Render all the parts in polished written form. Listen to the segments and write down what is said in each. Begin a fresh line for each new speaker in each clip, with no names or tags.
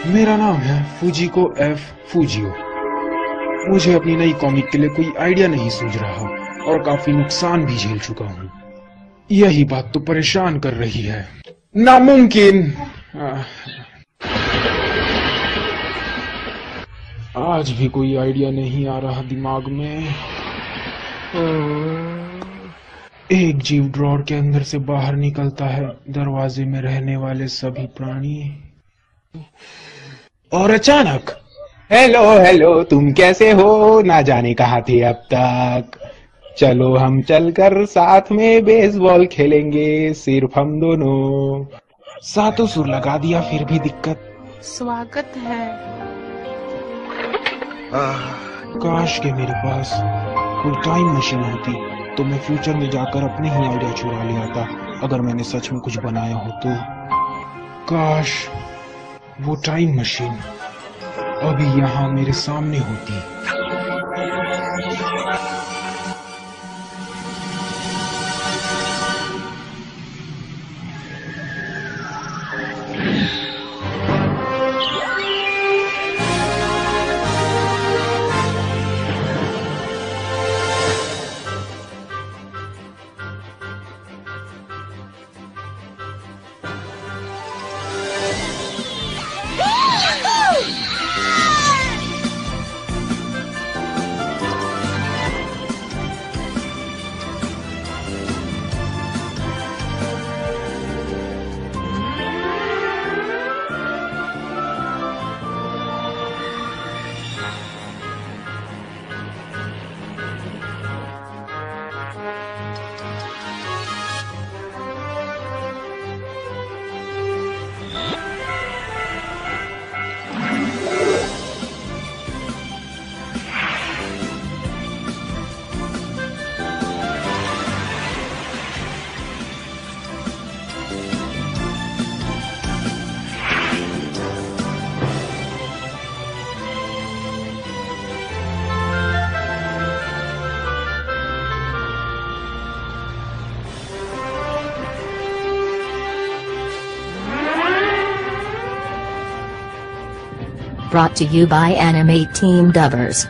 मेरा नाम है फूजिको एफ फूजियो। मुझे अपनी नई कॉमिक के लिए कोई आइडिया नहीं सूझ रहा और काफी नुकसान भी झेल चुका हूँ। यही बात तो परेशान कर रही है। नामुमकिन। आज भी कोई आइडिया नहीं आ रहा दिमाग में। एक जीव ड्रॉर के अंदर से बाहर निकलता है, दरवाजे में रहने वाले सभी प्राणी, और अचानक हेलो हेलो, तुम कैसे हो? ना जाने कहाँ थे अब तक। चलो हम चलकर साथ में बेसबॉल खेलेंगे, सिर्फ हम दोनों। सातों सुर लगा दिया फिर भी दिक्कत।
स्वागत है।
काश के मेरे पास कोई टाइम मशीन होती तो मैं फ्यूचर में जाकर अपने ही आइडिया चुरा ले आता। अगर मैंने सच में कुछ बनाया हो तो। काश वो टाइम मशीन अभी यहाँ मेरे सामने होती।
Brought to you by Anime Team Dubbers.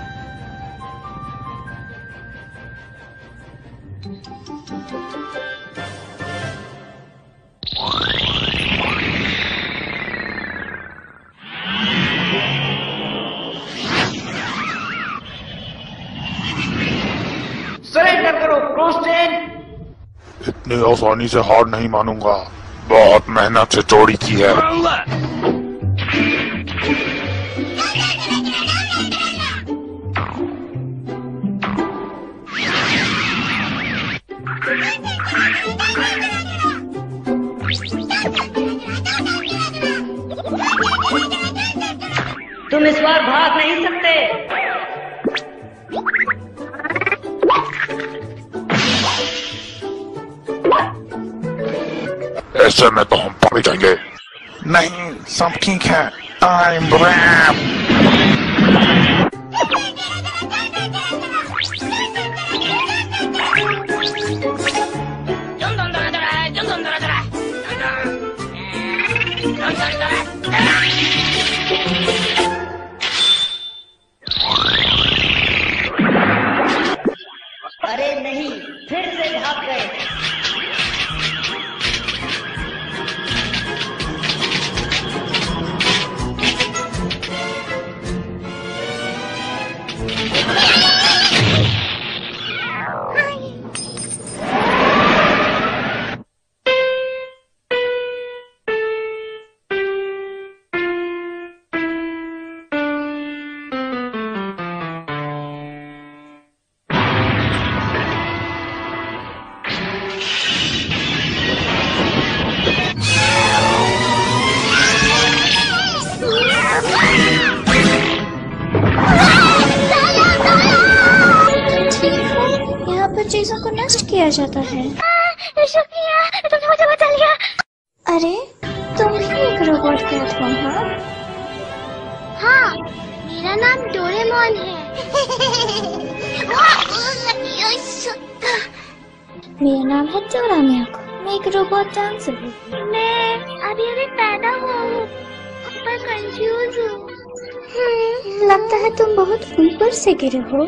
Surrender करो क्रोस्टेन।
इतनी आसानी से हार नहीं मानूंगा, बहुत मेहनत से जोड़ी की है।
तुम इस बार भाग नहीं सकते।
ऐसे में तो हम पड़ जाएंगे। नहीं, सब ठीक है। I'm brave।
अरे नहीं, फिर से भाग गए।
चीजों को नष्ट किया जाता है।
शुक्रिया, तुमने मुझे बचा लिया।
अरे तुम ही एक रोबोट कैट हो?
हाँ, मेरा नाम डोरेमोन है।
मेरा नाम है डोरामियाको। मैं एक रोबोट डांसर हूँ।
मैं अभी पैदा हुआ हूँ। पर कंफ्यूज हूँ।
लगता है तुम बहुत ऊपर से गिरे हो।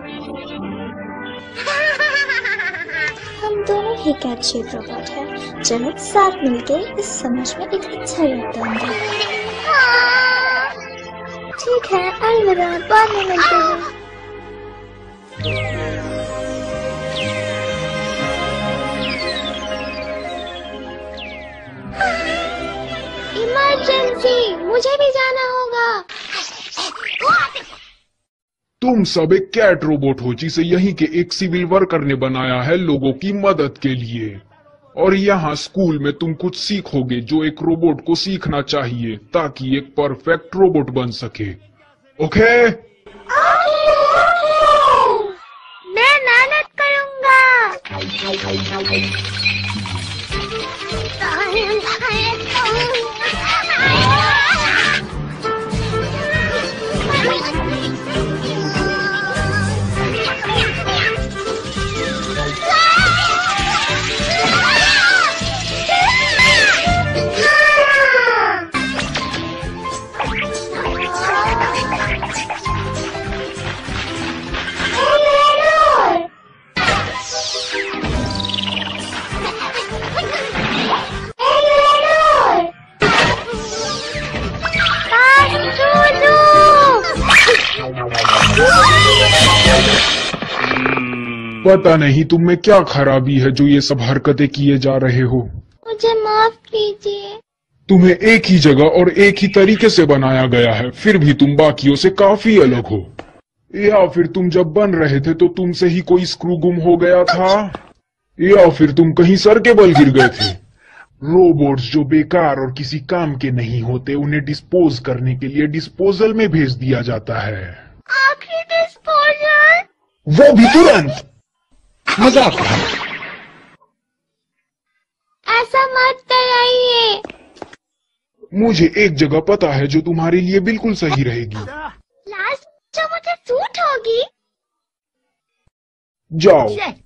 हम दोनों ही कैट शेप रोबोट हैं। चलो साथ मिलके इस समझ में एक अच्छा योगदान दें। ठीक है, अलविदा, बाद में मिलते हैं।
इमरजेंसी, मुझे भी जाना होगा।
तुम सब एक कैट रोबोट हो जिसे यहीं के एक सिविल वर्कर ने बनाया है लोगों की मदद के लिए। और यहाँ स्कूल में तुम कुछ सीखोगे जो एक रोबोट को सीखना चाहिए ताकि एक परफेक्ट रोबोट बन सके। ओके?
मैं मेहनत करूंगा।
पता नहीं तुम में क्या खराबी है जो ये सब हरकतें किए जा रहे हो।
मुझे माफ कीजिए।
तुम्हें एक ही जगह और एक ही तरीके से बनाया गया है, फिर भी तुम बाकियों से काफी अलग हो। या फिर तुम जब बन रहे थे तो तुमसे ही कोई स्क्रू गुम हो गया था, या फिर तुम कहीं सर के बल गिर गए थे। रोबोट्स जो बेकार और किसी काम के नहीं होते उन्हें डिस्पोज करने के लिए डिस्पोजल में भेज दिया जाता है।
आखिरी डिस्पोजल?
वो भी तुरंत। मजाक।
ऐसा मत कराइए।
मुझे एक जगह पता है जो तुम्हारे लिए बिल्कुल सही रहेगी।
लास्ट जो मुझे सूट होगी।
जाओ।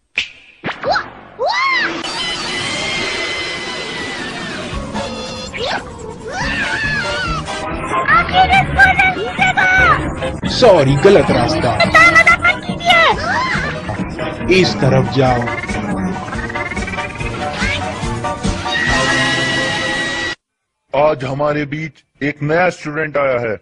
आखिरी डिस्पोजल जगह।
सॉरी, गलत रास्ता।
मत कीजिए।
इस तरफ जाओ।
आज हमारे बीच एक नया स्टूडेंट आया है।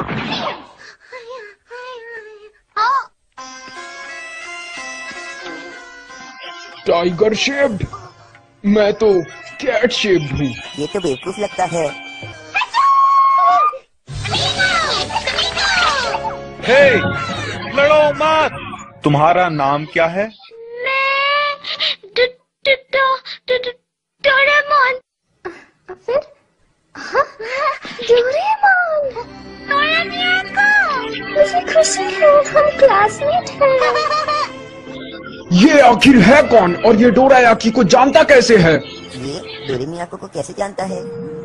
Tiger shaped? मैं तो कैट शेप्ड हूँ।
ये तो बेवकूफ लगता है।
हे, लड़ो मत। तुम्हारा नाम क्या है?
मैं डोरेमोन। फिर? डोरेमोन। मुझे खुशी है, हम क्लासमेट हैं।
ये आखिर है कौन और ये डोरायाकी को जानता कैसे है?
ये डोरेमियाको को कैसे जानता है?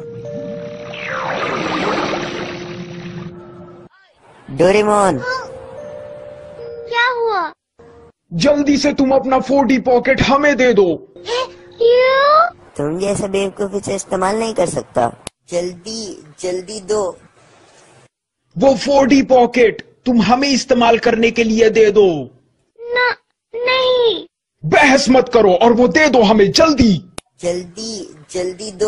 डोरेमोन,
क्या हुआ?
जल्दी से तुम अपना 4D पॉकेट हमें दे दो।
क्यों?
तुम जैसा बेवकूफ इसे इस्तेमाल नहीं कर सकता। जल्दी जल्दी दो।
वो 4D पॉकेट तुम हमें इस्तेमाल करने के लिए दे दो।
नहीं।
बहस मत करो और वो दे दो हमें जल्दी।
जल्दी जल्दी दो।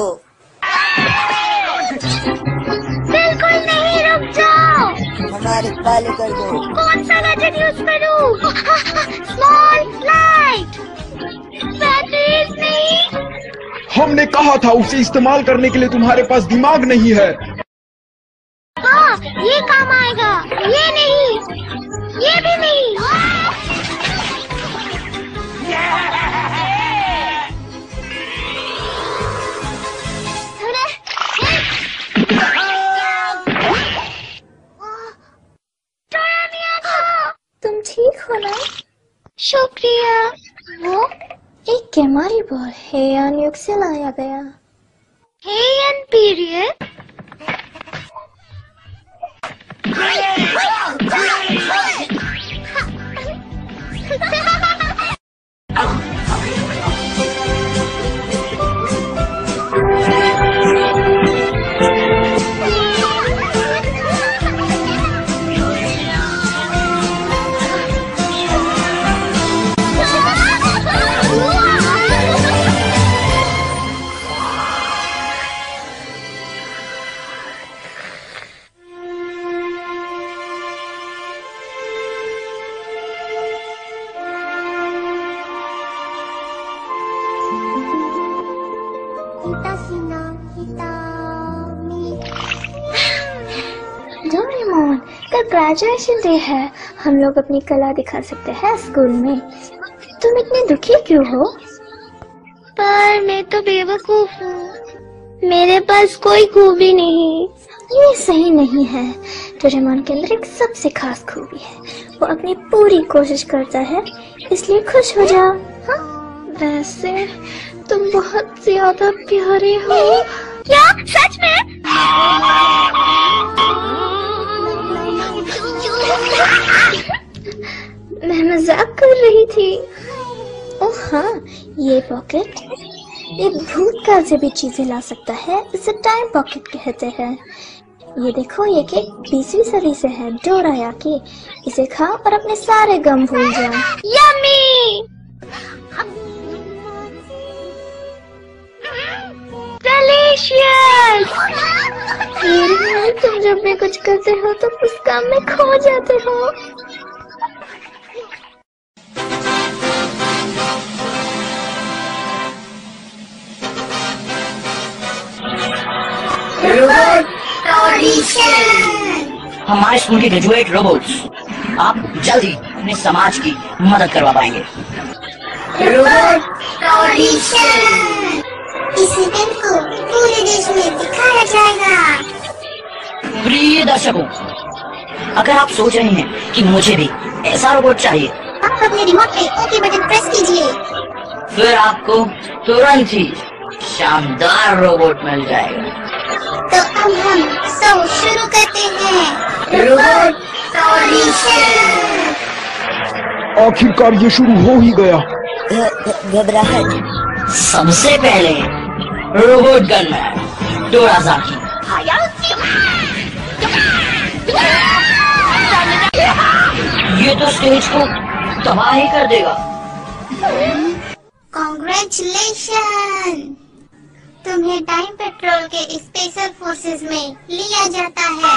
बिल्कुल नहीं, रुक जाओ।
हमारे पाले कर दो।
कौन सा गैजेट यूज करूं? Small light. बैटरीज नहीं।
हमने कहा था उसे इस्तेमाल करने के लिए तुम्हारे पास दिमाग नहीं है।
हाँ, ये काम आएगा। ये नहीं, ये भी नहीं।
तुम ठीक हो ना?
शुक्रिया।
वो एक केमारी बॉल हेयान युग से लाया गया।
Heian period?
डोरेमोन, कल ग्रेजुएशन डे है, हम लोग अपनी कला दिखा सकते हैं स्कूल में। तुम इतने दुखी क्यों हो?
पर मैं तो बेवकूफ हूँ, मेरे पास कोई खूबी नहीं।
ये सही नहीं है। डोरेमोन के अंदर एक सबसे खास खूबी है, वो अपनी पूरी कोशिश करता है, इसलिए खुश हो जाओ। हाँ? वैसे तुम बहुत ज्यादा प्यारे हो।
क्या सच में?
मैं मजाक कर रही थी। ओह हाँ, ये पॉकेट एक भूतकाल से भी चीजें ला सकता है, इसे टाइम पॉकेट कहते हैं। ये देखो, ये केक 20वीं सदी से है, डोरायाकी। इसे खाओ और अपने सारे गम भूल जाओ।
यम्मी! डिलीशियस!
तुम जब भी कुछ करते हो तो उस काम में खो जाते हो।
हमारे स्कूल के ग्रेजुएट रोबोट्स आप जल्द ही अपने समाज की मदद करवा पाएंगे।
इस इवेंट को पूरे देश में दिखाया जाएगा।
प्रिय दर्शकों, अगर आप सोच रहे हैं कि मुझे भी ऐसा रोबोट चाहिए,
आप अपने रिमोट पे ओके बटन प्रेस कीजिए।
फिर आपको तुरंत ही शानदार रोबोट मिल जाएगा।
तो अब हम शो शुरू करते हैं।
आखिरकार ये शुरू हो ही गया।
घबराहट।
सबसे पहले रोबोट गनमैन डोरायाकी। ये तो स्टेज को तबाह ही कर देगा।
कांग्रेचुलेशन, तुम्हें टाइम पेट्रोल के स्पेशल फोर्सेस में लिया जाता है।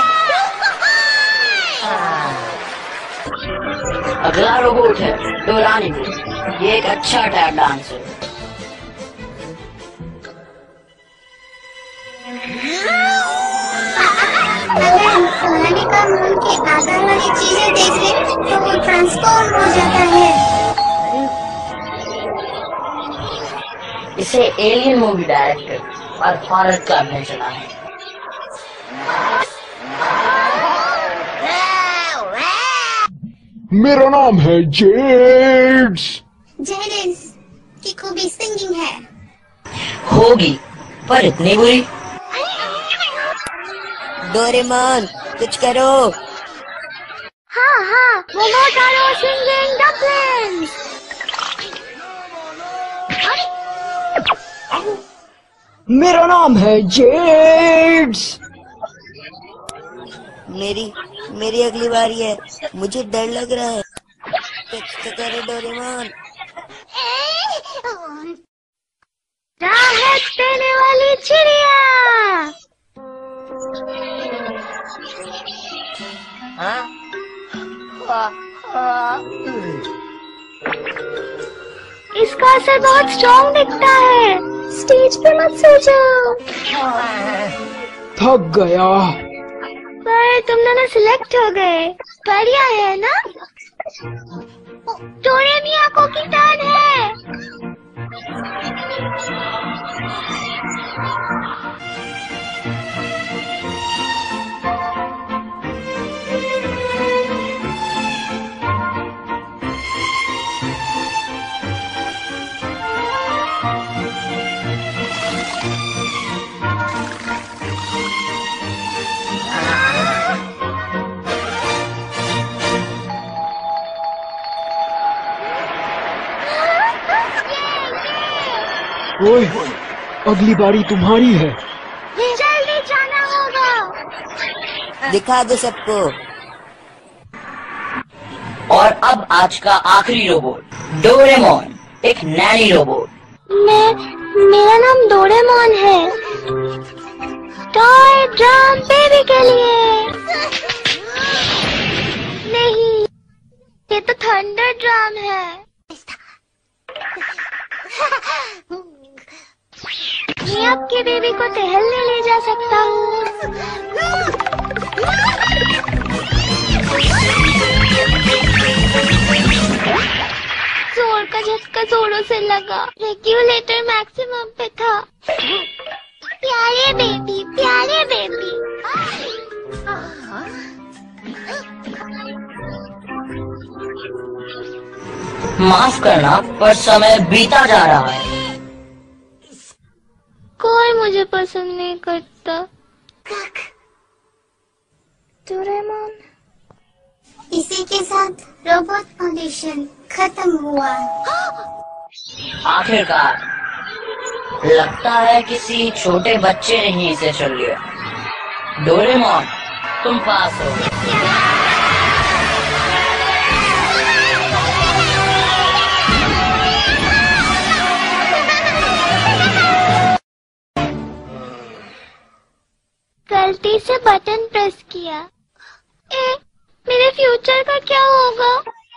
अगला रोबोट है डोरानी। ये एक अच्छा टैप डांस है।
अगर डोरानी का मून के आकार वाली चीजें देख ले तो वो ट्रांसफॉर्म हो जाता है।
इसे एलियन मूवी डायरेक्टर और हॉरर क्लब ने चुना है।
मेरा नाम है जेड्स।
जेड्स की खूबी सिंगिंग है।
होगी, पर इतनी बुरी।
डोरेमोन, कुछ करो।
हाँ, मोमोटारो सिंगिंग डम्पलिंग्स।
मेरा नाम है जेड्स।
मेरी अगली बारी है, मुझे डर लग रहा है। कुछ करो डोरेमोन।
राहत देने वाली चिड़िया। इसका असर बहुत स्ट्रॉन्ग दिखता है।
स्टेज पे मत सो जाओ।
थक गया।
पर तुम दोनों सिलेक्ट हो गए, बढ़िया है ना? डोरेमियाको की टर्न है।
ओए, अगली बारी तुम्हारी है।
जल्दी जाना होगा।
दिखा दो सबको।
और अब आज का आखिरी रोबोट डोरेमोन, एक नैनी रोबोट।
मेरा नाम डोरेमोन है। टॉय ड्रम बेबी के लिए। नहीं, ये तो थंडर ड्रम है।
आपके बेबी को टहलने ले जा सकता हूँ। जोर का झटका जोरों से लगा। रेगुलेटर मैक्सिमम पे था। प्यारे बेबी, प्यारे बेबी।
माफ करना, पर समय बीता जा रहा है।
कोई मुझे पसंद नहीं करता। डोरेमोन।
इसी के साथ रोबोट फाउंडेशन खत्म हुआ।
आखिरकार लगता है किसी छोटे बच्चे ने ही इसे चुन लिया। डोरेमोन, तुम पास हो।
गलती से बटन प्रेस किया। मेरे फ्यूचर का क्या होगा?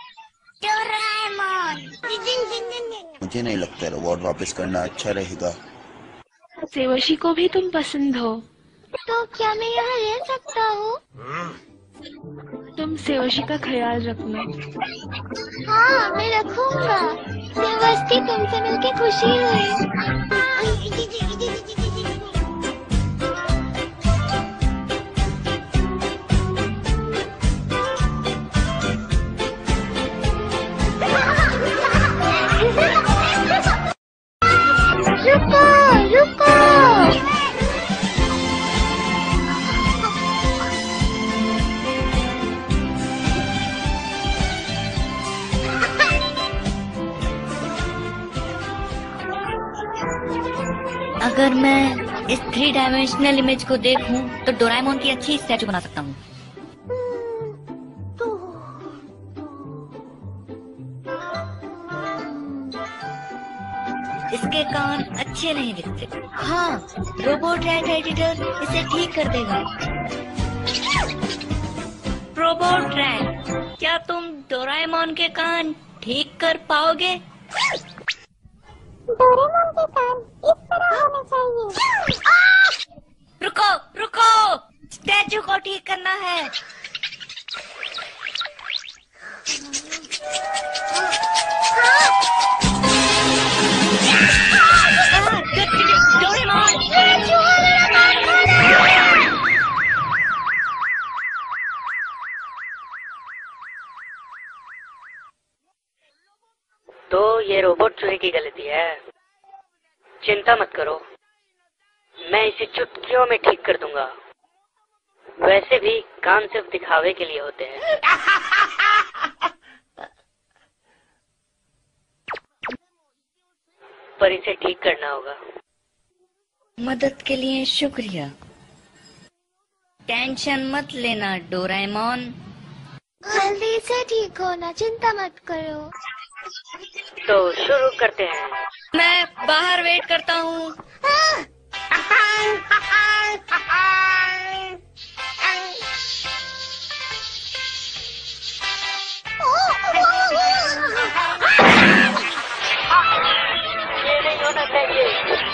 मुझे नहीं लगता रोबोट वापस करना अच्छा रहेगा।
सेवशी को भी तुम पसंद हो,
तो क्या मैं यहाँ रह सकता हूँ?
तुम सेवशी का ख्याल रखना।
हाँ, मैं रखूंगा। सेवस्ती, तुमसे मिलके खुशी हुई। रुको, रुको।
अगर मैं इस 3 डायमेंशनल इमेज को देखूं तो डोरेमोन की अच्छी स्टैचू बना सकता हूँ। इसके कान अच्छे नहीं दिखते। हाँ, रोबोट रैट एडिटर इसे ठीक कर देगा। रोबोट रैट, क्या तुम डोरेमोन के कान ठीक कर पाओगे?
डोरेमोन के कान इस तरह होने चाहिए।
रुको, रुको, स्टैचू को ठीक करना है।
तो ये रोबोट चूहे की गलती है। चिंता मत करो, मैं इसे चुटकियों में ठीक कर दूंगा। वैसे भी कान सिर्फ दिखावे के लिए होते हैं। पर इसे ठीक करना होगा।
मदद के लिए शुक्रिया। टेंशन मत लेना डोरेमोन।
जल्दी से ठीक होना, चिंता मत करो।
तो शुरू करते हैं।
मैं बाहर वेट करता हूँ।
ये नहीं होना चाहिए।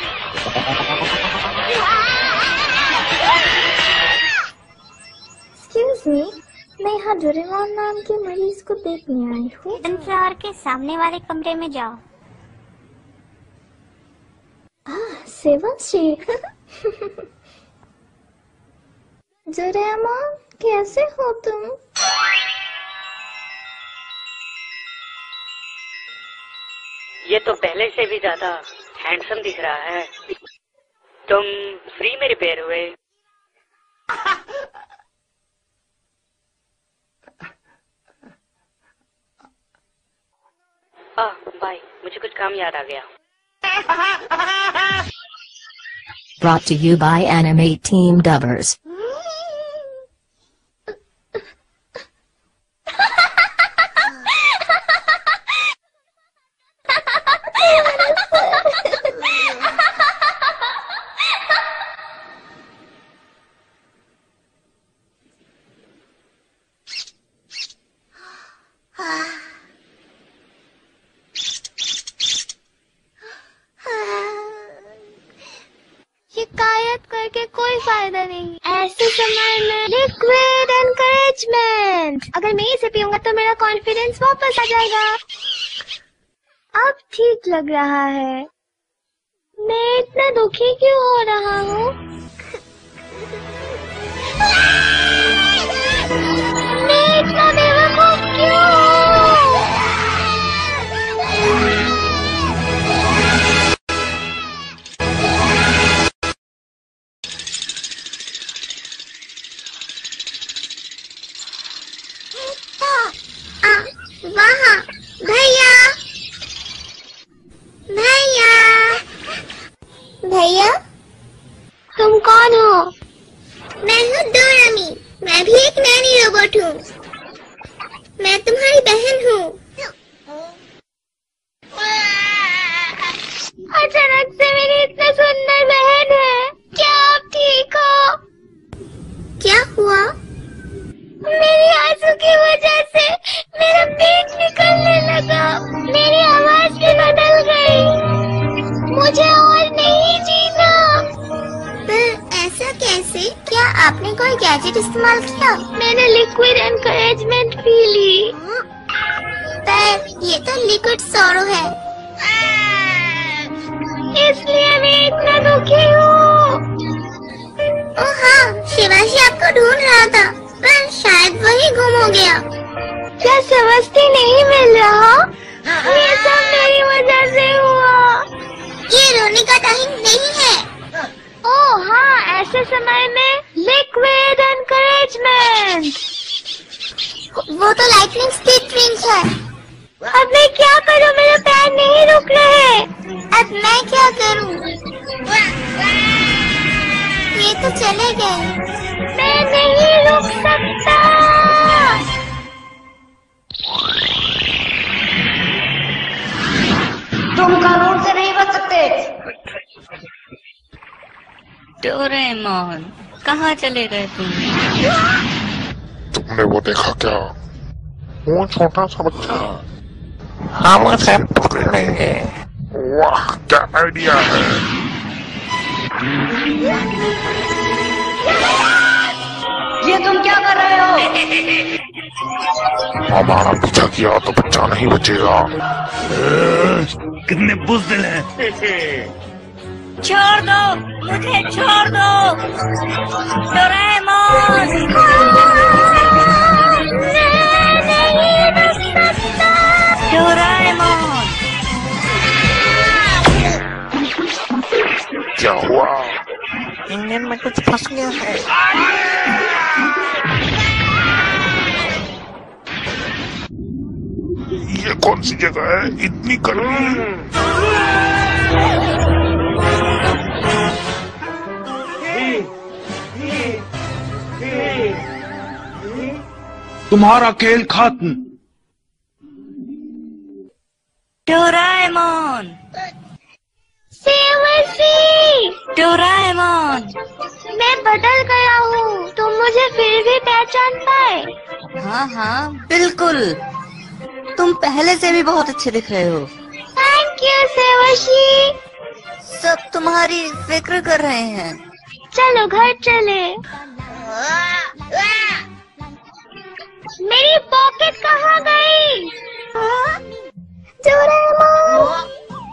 एक्सक्यूज मी, मैं यहाँ डोरेमोन नाम के मरीज को देखने आई हूँ।
फ्लोर के सामने वाले कमरे में जाओ।
सेवंशी। डोरेमोन, कैसे हो तुम?
ये तो पहले से भी ज्यादा हैंडसम दिख रहा है। तुम फ्री में रिपेयर हुए। बाय, मुझे कुछ काम याद आ गया।
Brought to you by Animate Team Dubbers.
करके कोई फायदा नहीं। ऐसे समय में लिक्विड एनकरेजमेंट, अगर मैं इसे पीऊंगा तो मेरा कॉन्फिडेंस वापस आ जाएगा। अब ठीक लग रहा है। मैं इतना दुखी क्यों हो रहा हूँ? मैं इतना बेवकूफ क्यों हूँ?
वहाँ भैया, भैया, भैया,
तुम कौन हो?
मैं हूँ डोरामी। मैं भी एक नैनी रोबोट हूँ। मैं तुम्हारी बहन हूँ।
अचानक से मेरी इतनी सुंदर बहन है। क्या आप ठीक हो?
क्या हुआ?
मेरी आंसू की वजह से मेरा पेट निकलने लगा। मेरी आवाज भी बदल गई। मुझे और नहीं जीना।
पर ऐसा कैसे? क्या आपने कोई गैजेट इस्तेमाल किया?
मैंने लिक्विड एनकरेजमेंट पी ली।
पर ये तो लिक्विड सोरो है।
इसलिए मैं इतना दुखी हूँ।
ओह हाँ, शिवाजी आपको ढूंढ रहा था, पर शायद वही गुम हो गया।
क्या समझती नहीं मिल रहा? ये सब मेरी वजह से हुआ।
ये रोने का टाइम नहीं है।
ओह हाँ, ऐसे समय में लिक्विड एनकरेजमेंट।
वो तो लाइटनिंग स्पीड ड्रिंक है।
अब मैं क्या करूँ? मेरे पैर नहीं रुक रहे।
अब मैं क्या करूँ? ये तो चले गए।
मैं नहीं रुक सकता।
तुम कानून से नहीं बच सकते।
डोरेमोन, कहाँ चले गए तुम?
तुमने वो देखा क्या? वो छोटा सा बच्चा, हम उसे पकड़ लेंगे। वाह, क्या आइडिया है।
ये तुम क्या कर रहे हो?
हमारा पीछा किया तो बच्चा नहीं बचेगा।
कितने बुज़दिल हैं।
छोड़ दो मुझे, छोड़ दो डोरेमोन। डोरेमोन,
क्या हुआ?
इंजन में कुछ फंस गया है।
ये कौन सी जगह है? इतनी गर्मी।
तुम्हारा खेल खत्म।
डोरेमोन,
डोरेमोन, मैं बदल गया हूँ। तुम मुझे फिर भी पहचान पाए?
हाँ हाँ बिल्कुल, तुम पहले से भी बहुत अच्छे दिख रहे हो।
Thank you Sewashi.
सब तुम्हारी फिक्र कर रहे हैं।
चलो घर चले। मेरी पॉकेट कहाँ गई?
डोरेमोन,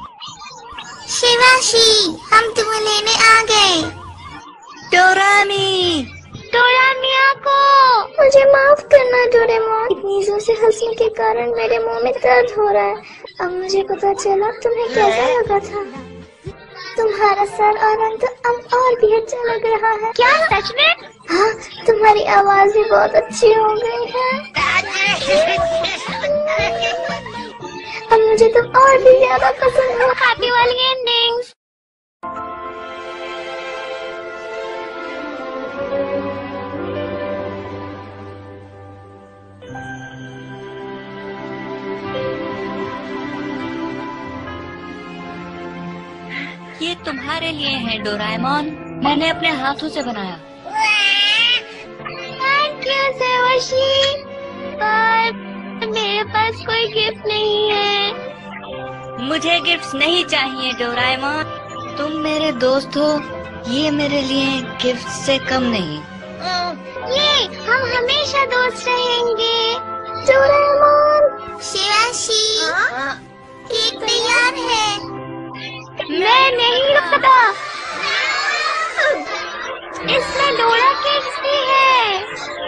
शिवाशी, हम तुम्हें लेने आ गए।
डोरामी,
डोरामिया को मुझे माफ करना डोरेमोन। इतनी जोर से हंसने के कारण मेरे मुंह में दर्द हो रहा है। अब मुझे पता चला तुम्हें कैसा लगा था। तुम्हारा सर और रंग तो अब और भी अच्छा लग रहा है। क्या सच में? हाँ, तुम्हारी आवाज भी बहुत अच्छी हो गई है। अब मुझे तुम और भी ज्यादा पसंद हो। हैप्पी वाली एंडिंग्स।
ये तुम्हारे लिए है डोरेमोन, मैंने अपने हाथों से बनाया।
थैंक यू सेवशी, पर मेरे पास कोई गिफ्ट नहीं है।
मुझे गिफ्ट्स नहीं चाहिए डोरेमोन, तुम मेरे दोस्त हो, ये मेरे लिए गिफ्ट से कम नहीं।
ये हम हमेशा दोस्त रहेंगे। डोरेमोन, शिवाशी, केक तैयार है।
मैं नहीं रुकता। इसमें डोरा केक्स भी है।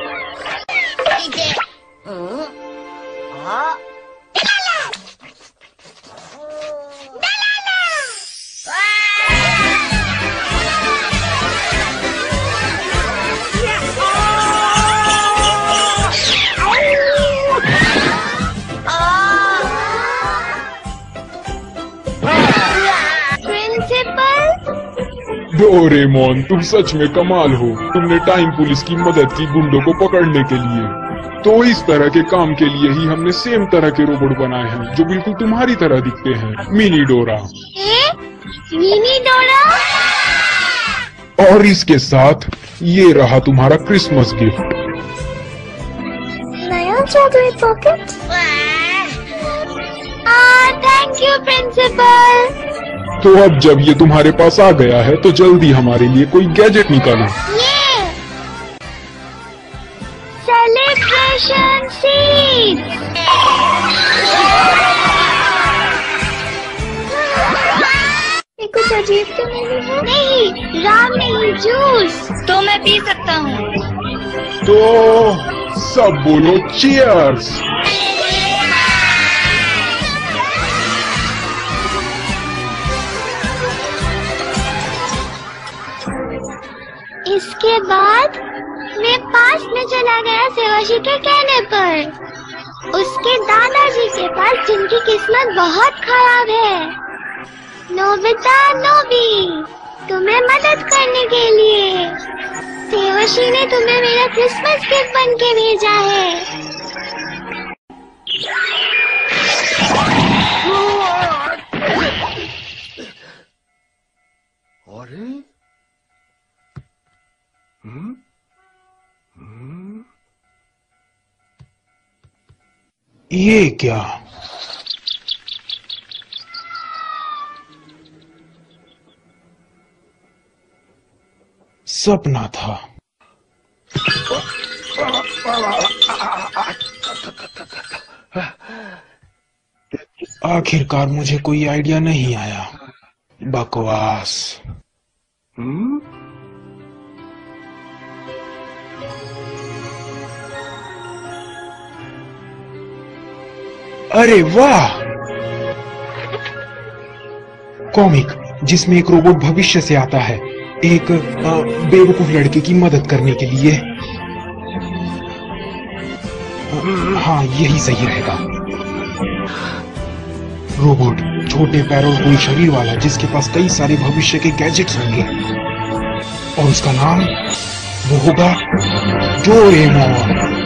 डोरेमोन, तुम सच में कमाल हो। तुमने टाइम पुलिस की मदद की गुंडों को पकड़ने के लिए। तो इस तरह के काम के लिए ही हमने सेम तरह के रोबोट बनाए हैं जो बिल्कुल तुम्हारी तरह दिखते हैं। मिनी डोरा।
मिनी डोरा?
और इसके साथ ये रहा तुम्हारा क्रिसमस गिफ्ट।
नया जादुई पॉकेट। Thank you principal.
तो अब जब ये तुम्हारे पास आ गया है तो जल्दी हमारे लिए कोई गैजेट निकालो।
ये सेलिब्रेशन सीड। ये कुछ अजीब तो नहीं है? नहीं, राम नहीं, जूस।
तो मैं पी सकता हूँ।
तो सब बोलो चीयर्स।
इसके बाद मैं पास में चला गया सेवाशी के कहने पर। उसके दादाजी के पास जिनकी किस्मत बहुत खराब है। नोबिता, नोबी, तुम्हें मदद करने के लिए सेवाशी ने तुम्हें मेरा क्रिसमस गिफ्ट बन के भेजा है।
ये क्या? सपना था। आखिरकार मुझे कोई आइडिया नहीं आया। बकवास। अरे वाह! कॉमिक जिसमें एक रोबोट भविष्य से आता है एक बेवकूफ लड़के की मदद करने के लिए। हाँ, यही सही रहेगा। रोबोट छोटे पैरों कोई शरीर वाला जिसके पास कई सारे भविष्य के गैजेट्स होंगे और उसका नाम वो होगा डोरेमोन।